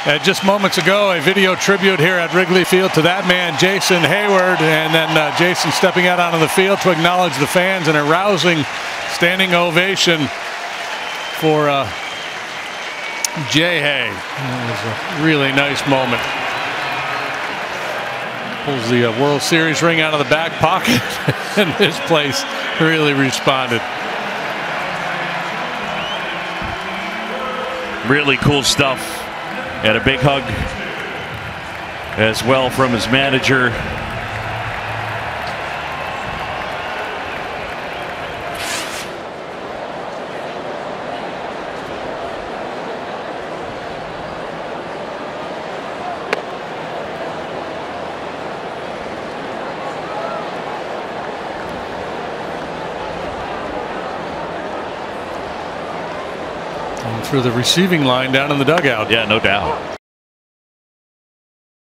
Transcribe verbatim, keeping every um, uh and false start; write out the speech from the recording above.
Uh, just moments ago, a video tribute here at Wrigley Field to that man, Jason Heyward, and then uh, Jason stepping out onto the field to acknowledge the fans, and a rousing standing ovation for uh, Jay Hay. That was a really nice moment. Pulls the uh, World Series ring out of the back pocket, and this place really responded. Really cool stuff. And a big hug as well from his manager. And through the receiving line down in the dugout. Yeah, no doubt.